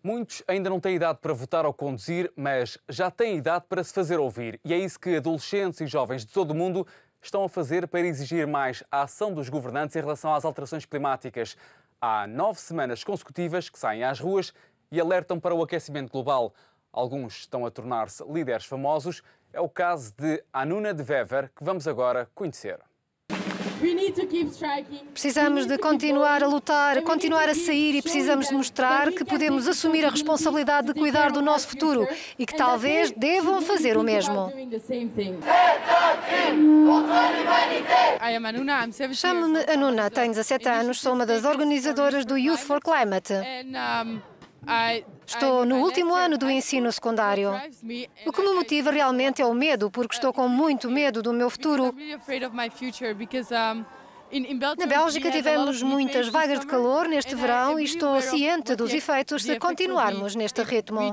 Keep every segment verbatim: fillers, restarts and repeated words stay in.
Muitos ainda não têm idade para votar ou conduzir, mas já têm idade para se fazer ouvir. E é isso que adolescentes e jovens de todo o mundo estão a fazer para exigir mais a ação dos governantes em relação às alterações climáticas. Há nove semanas consecutivas que saem às ruas e alertam para o aquecimento global. Alguns estão a tornar-se líderes famosos. É o caso de Anuna de Wever, que vamos agora conhecer. Precisamos de continuar a lutar, continuar a sair e precisamos de mostrar que podemos assumir a responsabilidade de cuidar do nosso futuro e que talvez devam fazer o mesmo. Chamo-me Anuna, tenho dezassete anos, sou uma das organizadoras do Youth for Climate. Estou no último ano do ensino secundário. O que me motiva realmente é o medo, porque estou com muito medo do meu futuro. Na Bélgica tivemos muitas vagas de calor neste verão e estou ciente dos efeitos se continuarmos neste ritmo.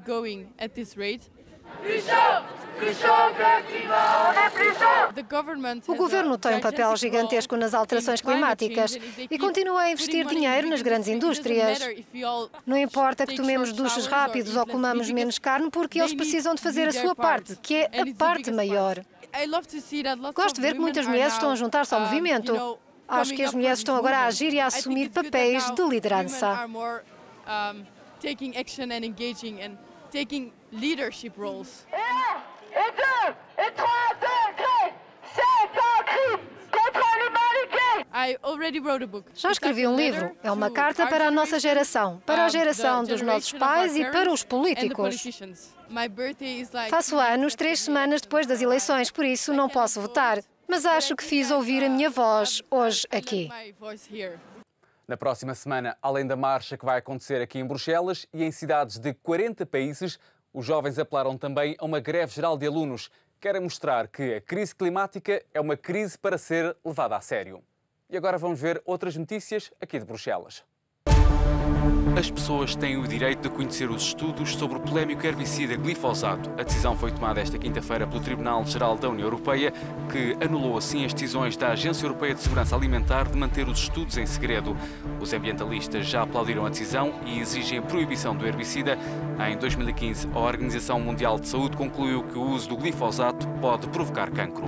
O governo tem um papel gigantesco nas alterações climáticas e continua a investir dinheiro nas grandes indústrias. Não importa que tomemos duches rápidos ou comamos menos carne, porque eles precisam de fazer a sua parte, que é a parte maior. Gosto de ver que muitas mulheres estão a juntar-se ao movimento. Acho que as mulheres estão agora a agir e a assumir papéis de liderança. Leadership roles. Já escrevi um livro. É uma carta para a nossa geração, para a geração dos nossos pais e para os políticos. Faço anos três semanas depois das eleições, por isso não posso votar. Mas acho que fiz ouvir a minha voz hoje aqui. Na próxima semana, além da marcha que vai acontecer aqui em Bruxelas e em cidades de quarenta países, os jovens apelaram também a uma greve geral de alunos. Querem mostrar que a crise climática é uma crise para ser levada a sério. E agora vamos ver outras notícias aqui de Bruxelas. As pessoas têm o direito de conhecer os estudos sobre o polémico herbicida glifosato. A decisão foi tomada esta quinta-feira pelo Tribunal-Geral da União Europeia, que anulou assim as decisões da Agência Europeia de Segurança Alimentar de manter os estudos em segredo. Os ambientalistas já aplaudiram a decisão e exigem a proibição do herbicida. Em dois mil e quinze, a Organização Mundial de Saúde concluiu que o uso do glifosato pode provocar cancro.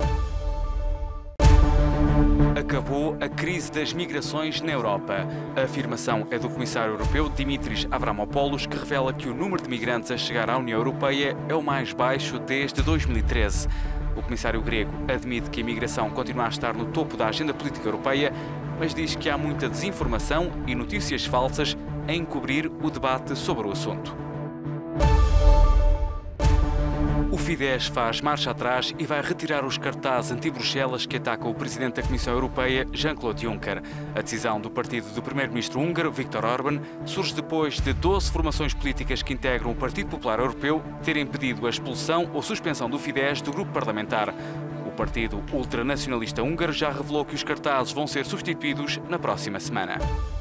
Acabou a crise das migrações na Europa. A afirmação é do Comissário Europeu Dimitris Avramopoulos, que revela que o número de migrantes a chegar à União Europeia é o mais baixo desde dois mil e treze. O Comissário grego admite que a imigração continua a estar no topo da agenda política europeia, mas diz que há muita desinformação e notícias falsas a encobrir o debate sobre o assunto. O Fidesz faz marcha atrás e vai retirar os cartazes anti-Bruxelas que atacam o Presidente da Comissão Europeia, Jean-Claude Juncker. A decisão do partido do Primeiro-Ministro húngaro, Viktor Orbán, surge depois de doze formações políticas que integram o Partido Popular Europeu terem pedido a expulsão ou suspensão do Fidesz do grupo parlamentar. O partido ultranacionalista húngaro já revelou que os cartazes vão ser substituídos na próxima semana.